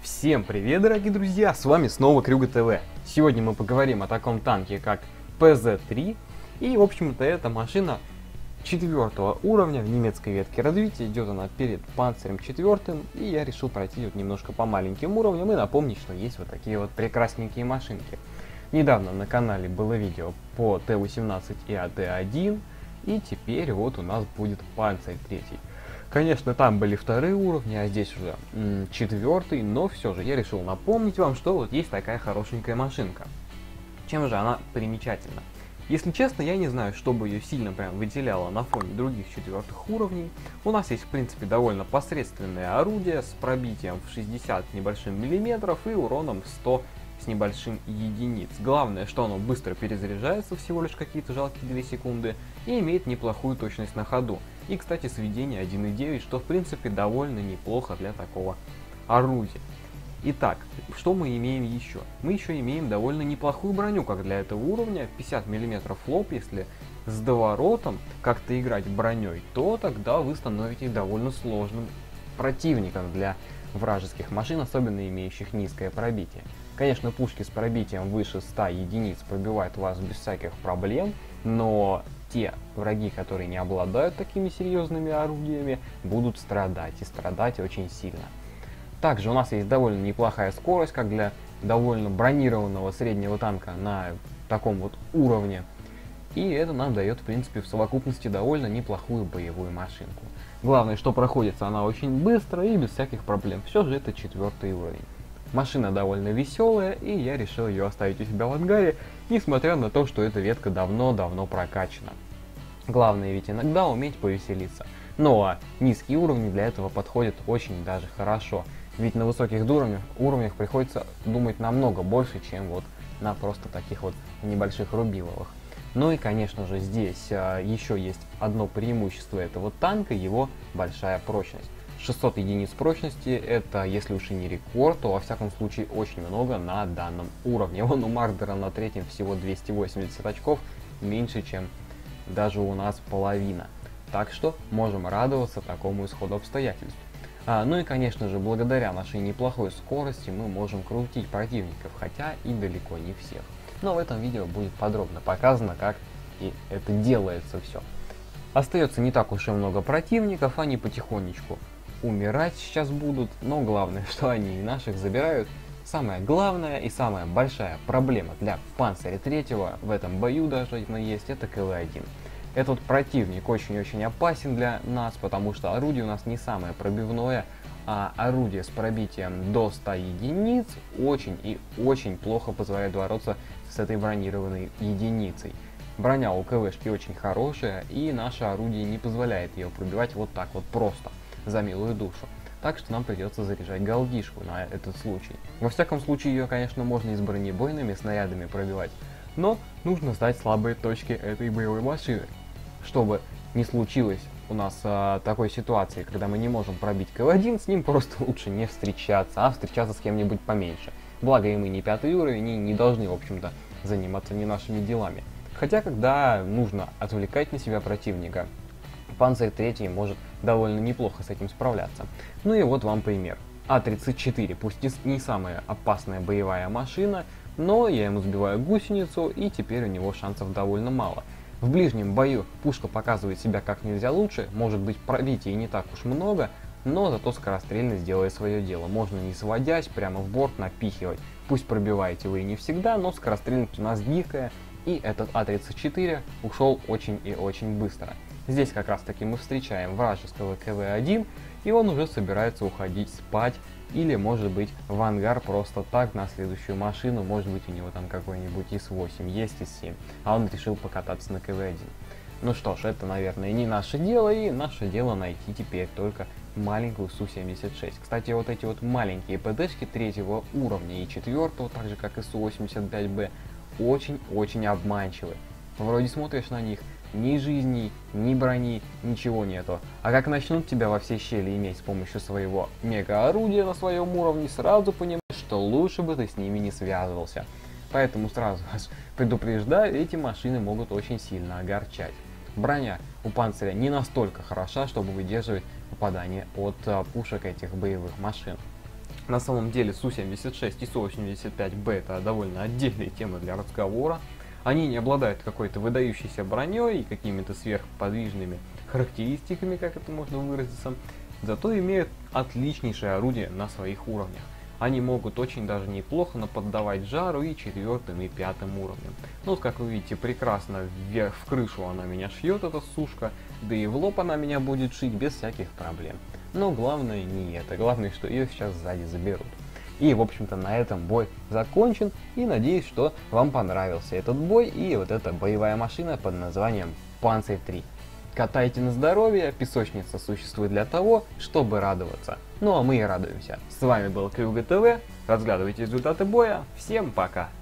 Всем привет, дорогие друзья, с вами снова Крюга ТВ. Сегодня мы поговорим о таком танке, как ПЗ-3. И, в общем-то, эта машина 4 уровня в немецкой ветке развития. Идет она перед Панцирем 4. И я решил пройти вот немножко по маленьким уровням и напомнить, что есть вот такие вот прекрасненькие машинки. Недавно на канале было видео по Т-18 и АТ-1. И теперь вот у нас будет Панцирь 3. Конечно, там были вторые уровни, а здесь уже 4, но все же я решил напомнить вам, что вот есть такая хорошенькая машинка. Чем же она примечательна? Если честно, я не знаю, что бы ее сильно прям выделяло на фоне других 4 уровней. У нас есть, в принципе, довольно посредственное орудие с пробитием в 60 с небольшим миллиметров и уроном 100 с небольшим единиц. Главное, что оно быстро перезаряжается, всего лишь какие-то жалкие 2 секунды, и имеет неплохую точность на ходу. И, кстати, сведение 1.9, что в принципе довольно неплохо для такого орудия. Итак, что мы имеем еще? Мы еще имеем довольно неплохую броню, как для этого уровня, 50 мм лоб. Если с доворотом как-то играть броней, то тогда вы становитесь довольно сложным противником для вражеских машин, особенно имеющих низкое пробитие. Конечно, пушки с пробитием выше 100 единиц пробивают вас без всяких проблем, но те враги, которые не обладают такими серьезными орудиями, будут страдать, и страдать очень сильно. Также у нас есть довольно неплохая скорость, как для довольно бронированного среднего танка на таком вот уровне. И это нам дает, в принципе, в совокупности довольно неплохую боевую машинку. Главное, что проходится она очень быстро и без всяких проблем. Все же это 4 уровень. Машина довольно веселая, и я решил ее оставить у себя в ангаре, несмотря на то, что эта ветка давно-давно прокачана. Главное ведь иногда уметь повеселиться. Ну а низкие уровни для этого подходят очень даже хорошо. Ведь на высоких уровнях приходится думать намного больше, чем вот на просто таких вот небольших рубиловых. Ну и конечно же здесь еще есть одно преимущество этого танка, его большая прочность. 600 единиц прочности, это если уж и не рекорд, то во всяком случае очень много на данном уровне. Вон у Мардера на 3 всего 280 очков, меньше чем даже у нас половина. Так что можем радоваться такому исходу обстоятельств. Ну и конечно же, благодаря нашей неплохой скорости мы можем крутить противников, хотя и далеко не всех. Но в этом видео будет подробно показано, как и это делается все. Остается не так уж и много противников, они потихонечку умирать сейчас будут, но главное, что они и наших забирают. Самая главная и самая большая проблема для Панциря 3 в этом бою даже есть, это КВ-1. Этот противник очень-очень опасен для нас, потому что орудие у нас не самое пробивное, а орудие с пробитием до 100 единиц очень и очень плохо позволяет бороться с этой бронированной единицей. Броня у КВшки очень хорошая, и наше орудие не позволяет ее пробивать вот так вот просто, за милую душу. Так что нам придется заряжать галдишку на этот случай. Во всяком случае, ее, конечно, можно и с бронебойными снарядами пробивать, но нужно знать слабые точки этой боевой машины. Чтобы не случилось у нас такой ситуации, когда мы не можем пробить КВ-1, с ним просто лучше не встречаться, а встречаться с кем-нибудь поменьше. Благо и мы не 5 уровень и не должны, в общем-то, заниматься не нашими делами. Хотя, когда нужно отвлекать на себя противника, Панцирь 3 может довольно неплохо с этим справляться. Ну и вот вам пример. А-34, пусть не самая опасная боевая машина, но я ему сбиваю гусеницу, и теперь у него шансов довольно мало. В ближнем бою пушка показывает себя как нельзя лучше, может быть пробитий не так уж много, но зато скорострельность делает свое дело. Можно не сводясь, прямо в борт напихивать. Пусть пробиваете вы и не всегда, но скорострельность у нас дикая, и этот А-34 ушел очень и очень быстро. Здесь как раз таки мы встречаем вражеского КВ-1, и он уже собирается уходить спать, или может быть в ангар просто так на следующую машину, может быть у него там какой-нибудь ИС-8 есть, ИС-7, а он решил покататься на КВ-1. Ну что ж, это, наверное, не наше дело, и наше дело найти теперь только маленькую Су-76. Кстати, вот эти вот маленькие ПДшки 3 уровня и 4, так же как и Су-85Б, очень-очень обманчивы. Вроде смотришь на них, ни жизней, ни брони, ничего нету. А как начнут тебя во все щели иметь с помощью своего мега-орудия на своем уровне, сразу понимаешь, что лучше бы ты с ними не связывался. Поэтому сразу вас предупреждаю, эти машины могут очень сильно огорчать. Броня у Панциря не настолько хороша, чтобы выдерживать попадание от пушек этих боевых машин. На самом деле Су-76 и Су-85Б это довольно отдельные темы для разговора. Они не обладают какой-то выдающейся броней и какими-то сверхподвижными характеристиками, как это можно выразиться, зато имеют отличнейшее орудие на своих уровнях. Они могут очень даже неплохо наподдавать жару и 4-м и 5-м уровнем. Ну, как вы видите, прекрасно вверх в крышу она меня шьет, эта сушка, да и в лоб она меня будет шить без всяких проблем. Но главное не это, главное, что ее сейчас сзади заберут. И, в общем-то, на этом бой закончен, и надеюсь, что вам понравился этот бой и вот эта боевая машина под названием Panzer III. Катайте на здоровье, песочница существует для того, чтобы радоваться. Ну а мы и радуемся. С вами был Крюга ТВ, разглядывайте результаты боя, всем пока!